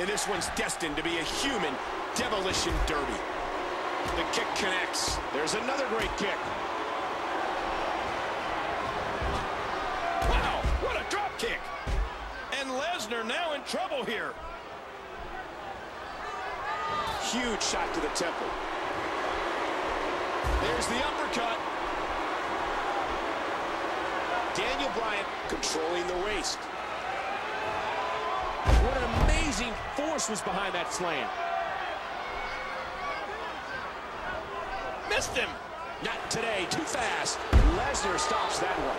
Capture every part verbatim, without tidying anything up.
and this one's destined to be a human demolition derby. The kick connects. There's another great kick. Wow, what a drop kick. And Lesnar now in trouble here. Huge shot to the temple. There's the uppercut. Daniel Bryan controlling the waist. What an amazing force was behind that slam. Missed him. Not today, too fast. Lesnar stops that one.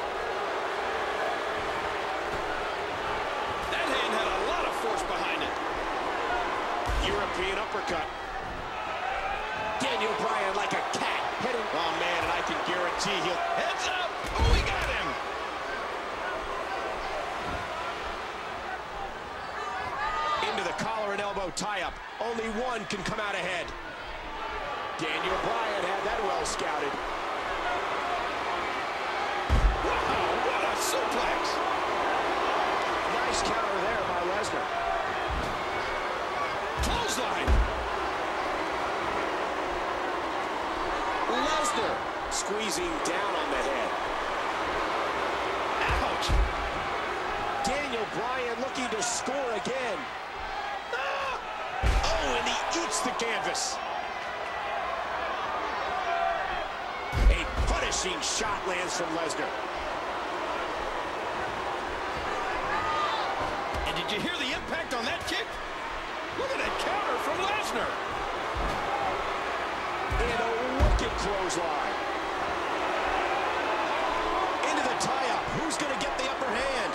That hand had a lot of force behind it. European uppercut. Daniel Bryan like a cat heading. Oh, man, and I can guarantee he'll... Heads up! Oh, we got him! Into the collar and elbow tie-up. Only one can come out ahead. Daniel Bryan had that well scouted. Wow, what a suplex! Nice counter there by Lesnar. Clothesline! Lesnar squeezing down on the head. Ouch! Daniel Bryan looking to score again. Ah! Oh, and he eats the canvas. A punishing shot lands from Lesnar. And did you hear the impact on that kick? Look at that counter from Lesnar. And a wicked clothesline. Into the tie-up. Who's going to get the upper hand?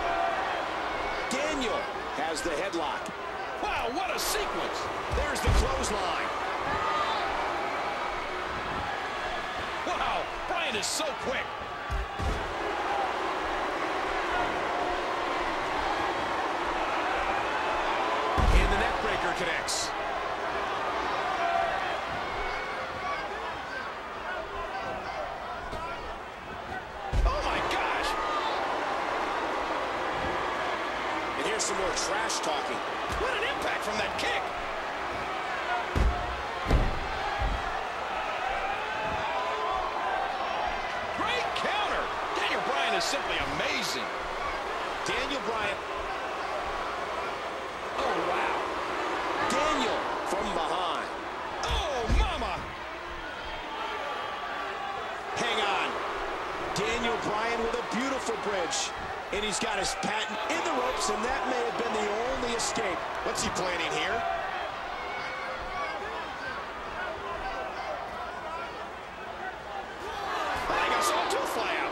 Daniel has the headlock. Wow, what a sequence. There's the clothesline. Wow, Bryan is so quick. And the neck breaker connects. Oh my gosh. And here's some more trash talking. What an impact from that kick. Is simply amazing. Daniel Bryan. Oh, wow. Daniel from behind. Oh, mama. Hang on. Daniel Bryan with a beautiful bridge. And he's got his patent in the ropes, and that may have been the only escape. What's he planning here? I got saw two fly out.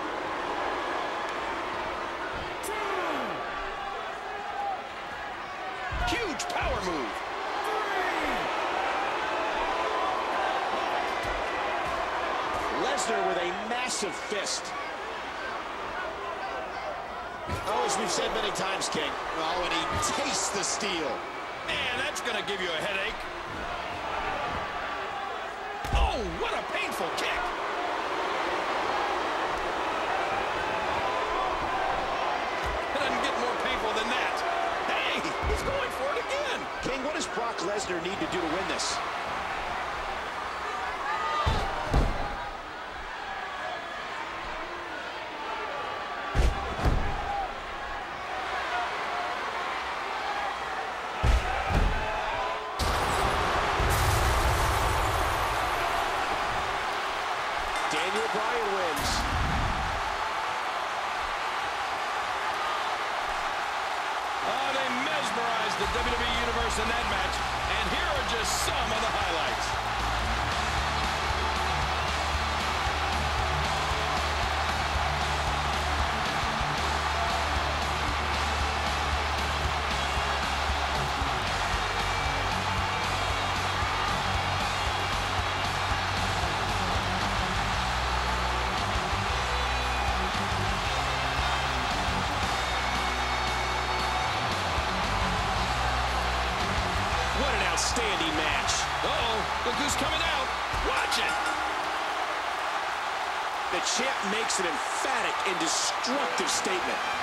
Huge power move. Lesnar with a massive fist. Oh, as we've said many times, King. Oh, and he tastes the steel. Man, that's going to give you a headache. Oh, what a painful kick. It doesn't get more painful than that. Hey, he's going for it again. King, what does Brock Lesnar need to do to win this? Daniel Bryan wins. Oh, they mesmerized the W W E Universe in that match, and here are just some of the highlights. What an outstanding match. Uh-oh, look who's coming out. Watch it. The champ makes an emphatic and destructive statement.